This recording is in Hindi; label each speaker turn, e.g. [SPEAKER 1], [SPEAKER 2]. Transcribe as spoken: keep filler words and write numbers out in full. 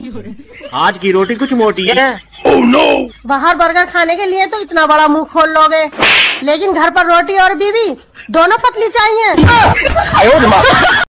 [SPEAKER 1] आज की रोटी कुछ मोटी है।
[SPEAKER 2] oh, no!
[SPEAKER 3] बाहर बर्गर खाने के लिए तो इतना बड़ा मुंह खोल लोगे, लेकिन घर पर रोटी और बीवी दोनों पतली चाहिए।